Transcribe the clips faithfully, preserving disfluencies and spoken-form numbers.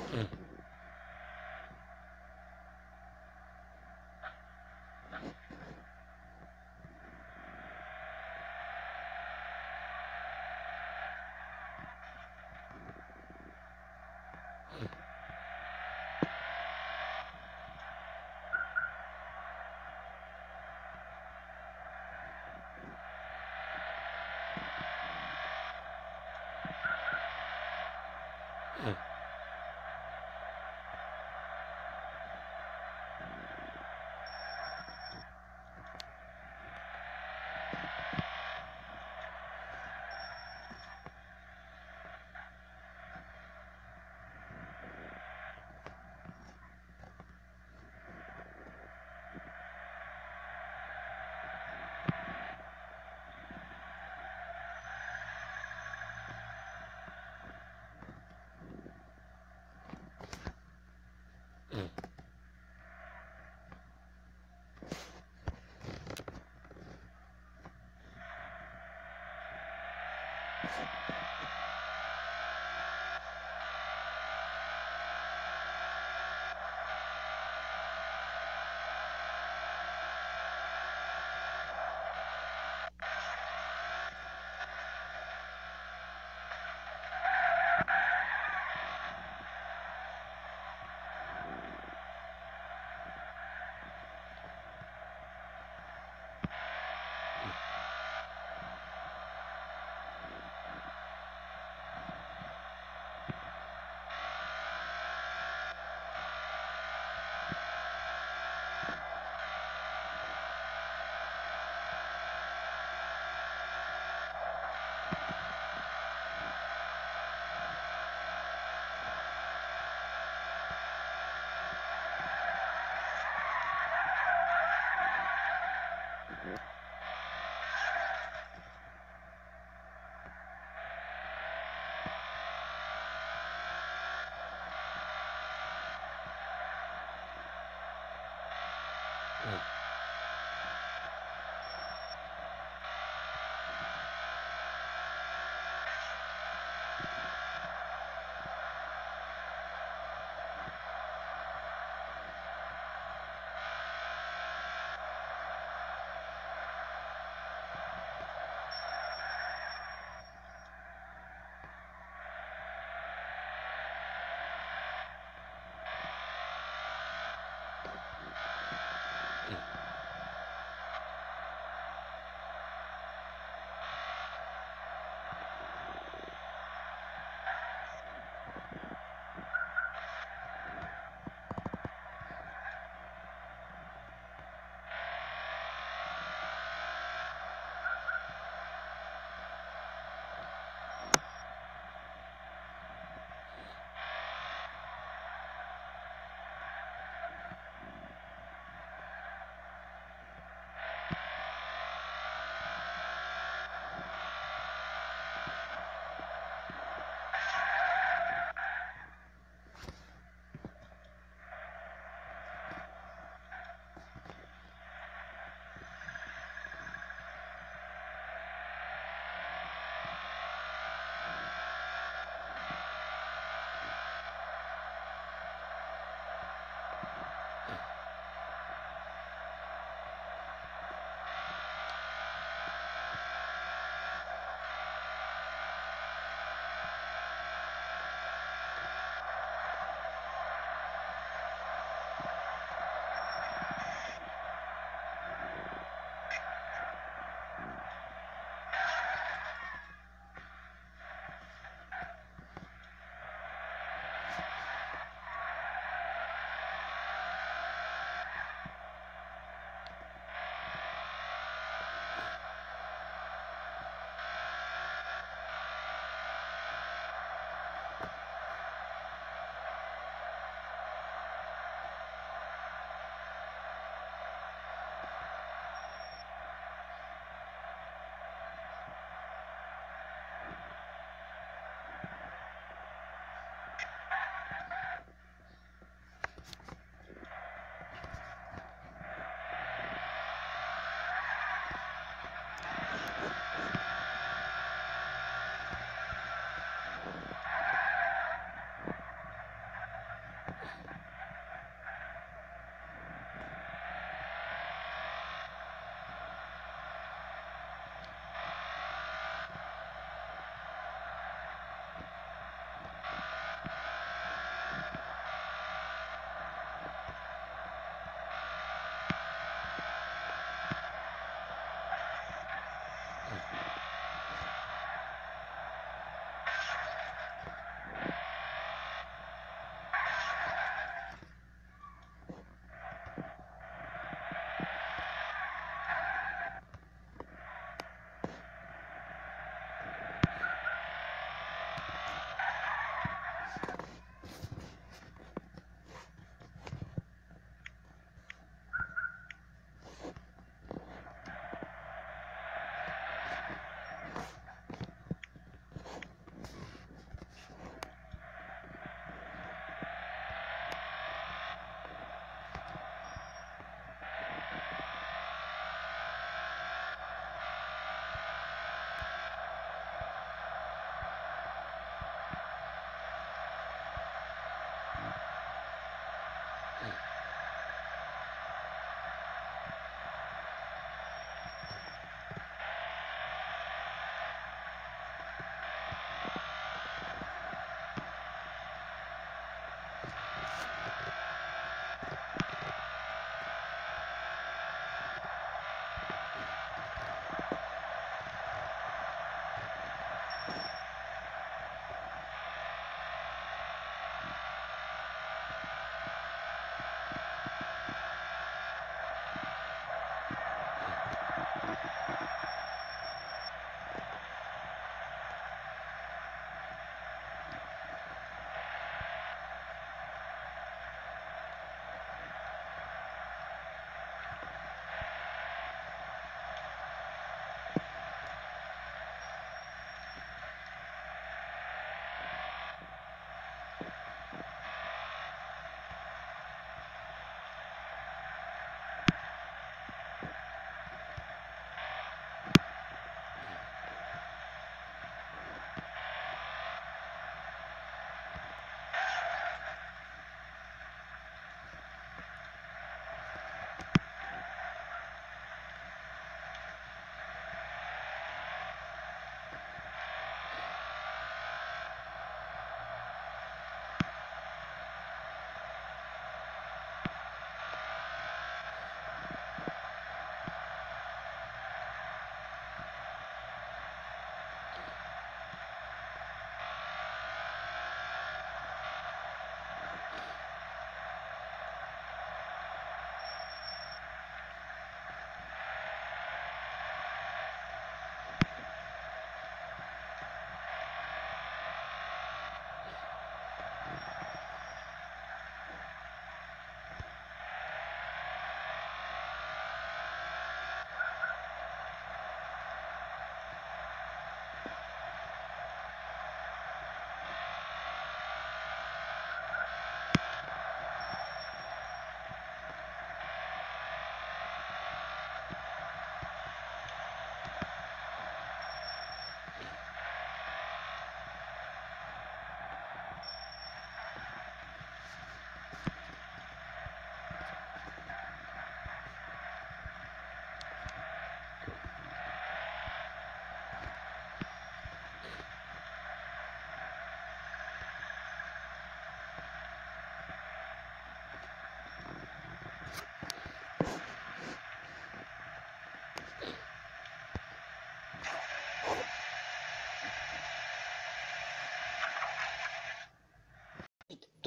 Mm.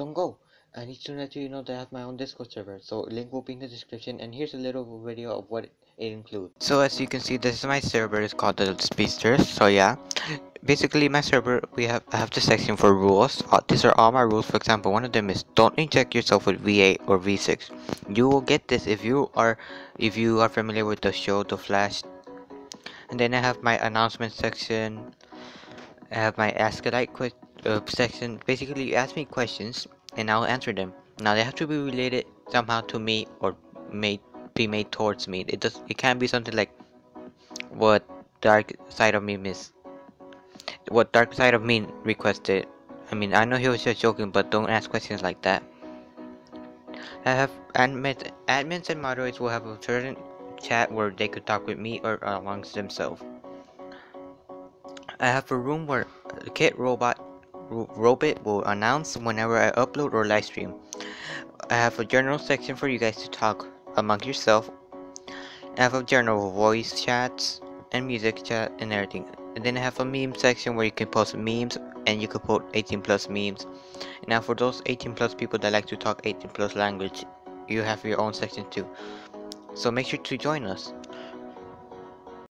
don't go. I need to let you know that I have my own Discord server, so link will be in the description, and here's a little video of what it includes. So as you can see, this is my server. It's called the Speedsters. So yeah, basically my server, we have I have the section for rules. Uh, these are all my rules. For example, one of them is don't inject yourself with V eight or V six. You will get this if you are if you are familiar with the show The Flash. And then I have my announcement section. I have my Ask a Like que uh, section. Basically, you ask me questions and I'll answer them. Now they have to be related somehow to me or made be made towards me. It does. It can't be something like what dark side of me miss. What dark side of me requested. I mean, I know he was just joking, but don't ask questions like that. I have admins, admins and moderators will have a certain chat where they could talk with me or amongst themselves. I have a room where the Kit Robot ro Robot will announce whenever I upload or live stream. I have a general section for you guys to talk among yourself. I have a general voice chats and music chat and everything. And then I have a meme section where you can post memes and you can put eighteen plus memes. And now for those eighteen plus people that like to talk eighteen plus language, you have your own section too. So make sure to join us.